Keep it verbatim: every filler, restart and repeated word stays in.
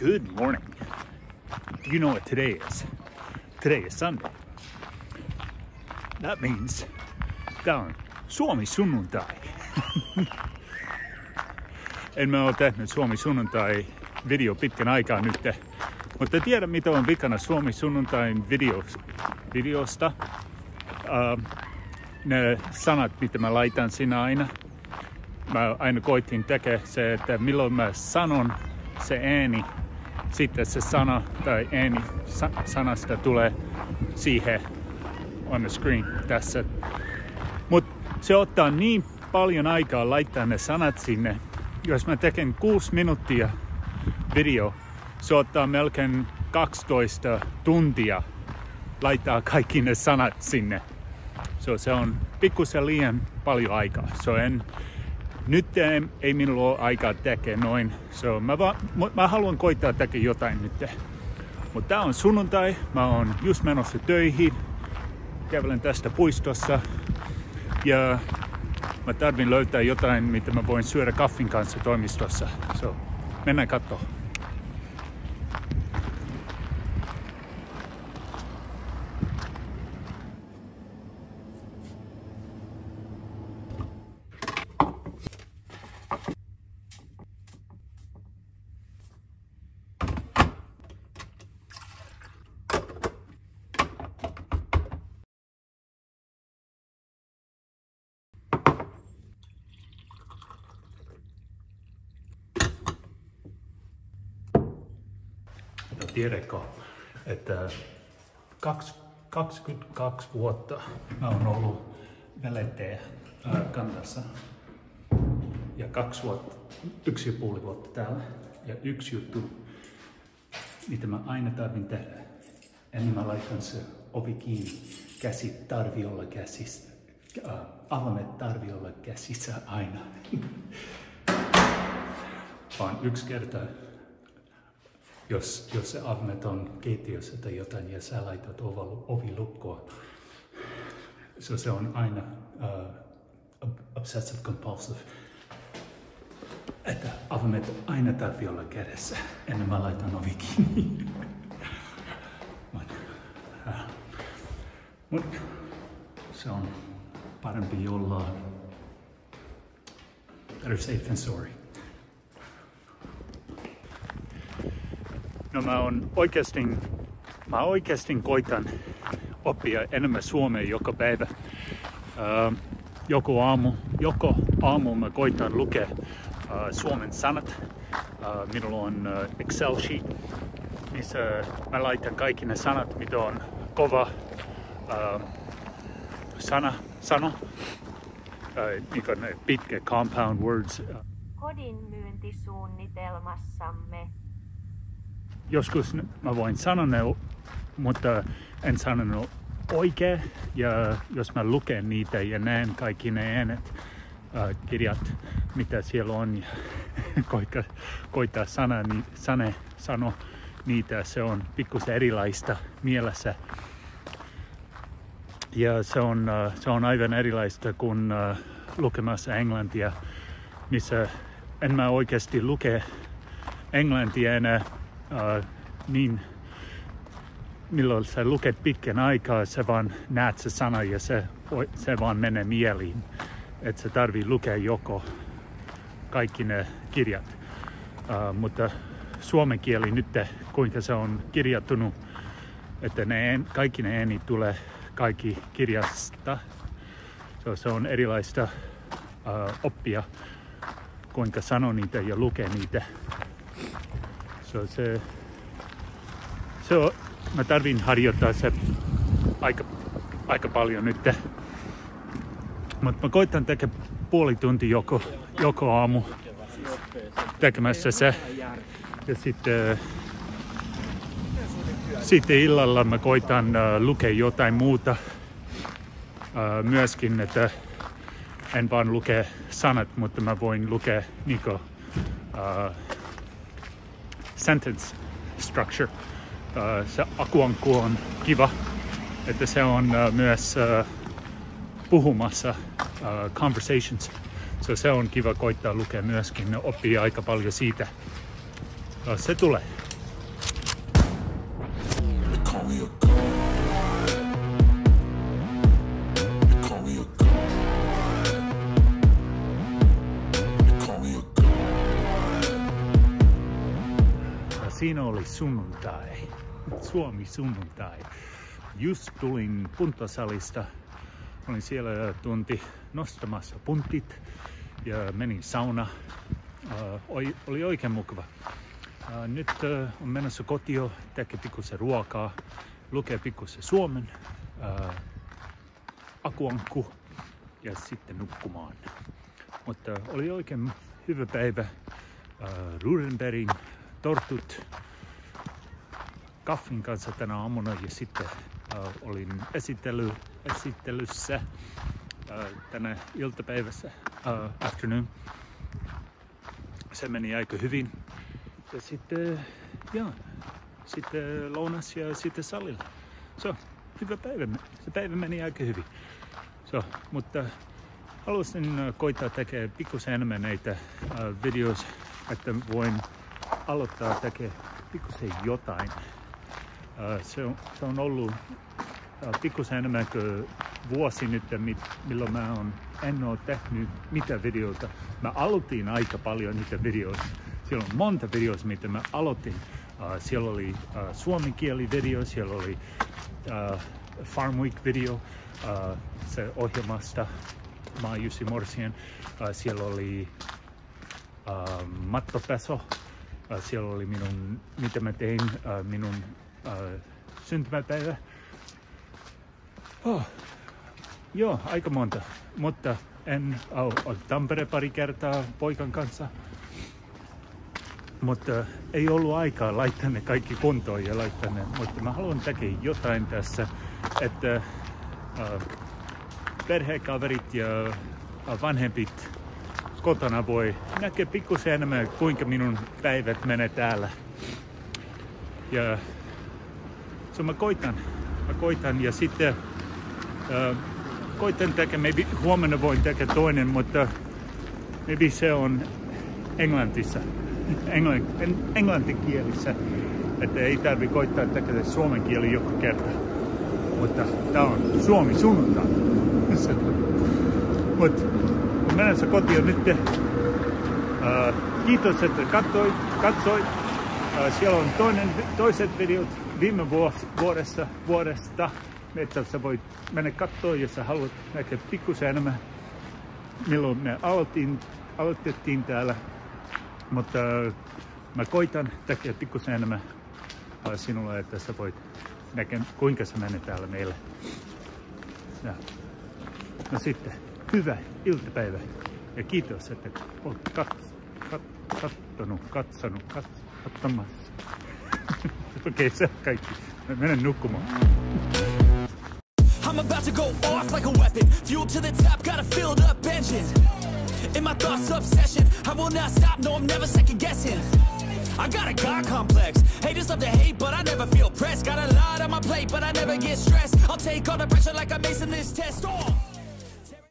Good morning. Do you know what today is? Today is Sunday. That means tää on Suomi Sunnuntai. En mä oo tehnyt Suomi Sunnuntai video pitkän aikaa nyt, mutta tiedän mitä on vikana Suomi Sunnuntain videos, videosta. Uh, ne sanat mitä mä laitan siinä aina. Mä aina koitin tekee se, että milloin mä sanon se ääni, sitten se sana tai ääni sa sanasta tulee siihen on the screen tässä. Mut se ottaa niin paljon aikaa laittaa ne sanat sinne. Jos mä teken kuusi minuuttia video, se ottaa melkein kaksitoista tuntia laittaa kaikki ne sanat sinne. So, se on pikkusen liian paljon aikaa. So, en, nyt ei, ei minulla ole aikaa tekee noin. So, mä, va, mä haluan koittaa tekee jotain nyt. Mutta tää on sunnuntai. Mä oon just menossa töihin. Kävelen tästä puistossa. Ja mä tarvin löytää jotain, mitä mä voin syödä kaffin kanssa toimistossa. So, mennään kattoo. Tiedätkö, että kaksikymmentäkaksi vuotta mä oon ollut velettäjä kantassa ja kaksi vuotta, yksi ja puoli vuotta täällä. Ja yksi juttu, mitä mä aina tarvin tehdä, ennen mä laitan se ovi kiinni, käsit tarvii olla käsissä, äh, avaimet tarvii olla käsissä aina. Vaan yksi kerta. Jos, jos se avaimet on keittiössä tai jotain ja sä laitat ovilukkoon, so se on aina uh, obsessive compulsive. Että avaimet aina tarvii olla kädessä ennen mä laitan ovi kiinni. Mut, uh, mut se on parempi jollain. Better safe than sorry. No mä on oikeasti, mä oikeasti koitan oppia enemmän suomea joka päivä. Uh, joko aamu, joko aamu mä koitan lukea uh, suomen sanat. Uh, minulla on uh, Excel sheet, missä mä laitan kaikki ne sanat, mitä on kova uh, sana, sano. Uh, niin kuin ne pitkä compound words. Kodin myyntisuunnitelmassamme. Joskus mä voin sanoa ne, mutta en sanonut oikein. Ja jos mä luken niitä ja näen kaikki ne äänet, äh, kirjat, mitä siellä on, ja koittaa, koittaa sana, ni, sane, sano niitä, se on pikkusen erilaista mielessä. Ja se on, äh, se on aivan erilaista kuin äh, lukemassa englantia, missä en mä oikeasti luke englantia enää. Uh, niin milloin sä luket pitkän aikaa, sä vaan näet se sana ja se, se vaan menee mieliin. Että sä tarvii lukea joko kaikki ne kirjat. Uh, mutta suomen kieli nyt, kuinka se on kirjattunut, että ne, kaikki ne ääni tulee kaikki kirjasta. So, se on erilaista uh, oppia, kuinka sano niitä ja lukee niitä. So, se, se on, mä tarvin harjoittaa se aika, aika paljon nyt. Mutta mä koitan tehdä puoli tunti joko, joko aamu tekemässä se. Ja sitten, sitten illalla mä koitan uh, lukea jotain muuta. Uh, myöskin, että en vaan lukea sanat, mutta mä voin lukea niinku, uh, sentence structure. Uh, se akuankku on kiva, että se on uh, myös uh, puhumassa uh, conversations. So se on kiva koittaa lukea myöskin, ne oppii aika paljon siitä. Uh, se tulee. me a god. You call me a god. You call me a god. Ja siinä oli sunnuntai. Suomi sunnuntai. Just tulin puntosalista. Olin siellä tunti nostamassa puntit ja menin sauna. Uh, oli oikein mukava. Uh, nyt uh, on menossa kotiin, tekee pikkusen ruokaa, lukee pikkusen Suomen, uh, akuankku ja sitten nukkumaan. Mutta uh, oli oikein hyvä päivä. Uh, Rudenbergin tortut kaffin kanssa tänä aamuna ja sitten uh, olin esittely, esittelyssä uh, tänä iltapäivässä, uh, afternoon. Se meni aika hyvin. Ja sitten, joo, sitten lounas ja sitten salilla. So, hyvä päivä. Se päivä meni aika hyvin. So, mutta haluaisin koittaa tekee pikkusen enemmän näitä uh, videoita, että voin aloittaa tekee pikkusen jotain. Uh, se, on, se on ollut uh, pikkusen enemmän kuin vuosi nyt, milloin mä on, en ole tehnyt mitä videoita. Mä aloitin aika paljon niitä videoita. Siellä on monta videoita, mitä mä aloitin. Uh, siellä oli uh, suomenkieli-video, siellä oli uh, Farm Week-video, uh, se ohjelmasta, mä oon Jussi Morsien. Uh, siellä oli uh, mattopeso, uh, siellä oli minun, mitä mä tein, uh, minun uh, syntymäpäivä. Oh. Joo, aika monta, mutta en ole Tampere pari kertaa poikan kanssa. Mutta ei ollut aikaa laittaa ne kaikki kuntoon ja laittaa ne, mutta mä haluan tekee jotain tässä, että äh, perhekaverit ja äh, vanhempit kotona voi näkeä pikkusen enemmän, kuinka minun päivät menee täällä. Ja so mä koitan, mä koitan ja sitten äh, koitan tekee, maybe huomenna voin tekee toinen, mutta maybe se on englantissa, englann, englantikielissä, että ei tarvi koittaa tekee suomen kieli joka kerta. Mutta tää on Suomi sunnuntai. Mutta mennessä kotiin nyt. Uh, kiitos, että katsoit. katsoit. Uh, siellä on toinen, toiset videot viime vuodesta, vuodesta. Että sä voit mennä katsoa, jos sä haluat nähdä pikkusen enemmän, milloin me aloitin, aloitettiin täällä. Mutta uh, mä koitan tekee pikkusen enemmän uh, sinulle, että sä voit nähdä, kuinka sä menet täällä meillä. Ja. No sitten, hyvä iltapäivä ja kiitos, että olet kat, kat, kattonut, katsonut, kat, katsomassa. Okei, okay, se on kaikki. Mä menen nukkumaan. I'm about to go off like a weapon. Fuel to the top, got a filled up engine. In my thoughts, obsession. I will not stop, no, I'm never second guessing. I got a God complex. Haters love to hate, but I never feel pressed. Got a lot on my plate, but I never get stressed. I'll take all the pressure like I'm acing this test. Oh.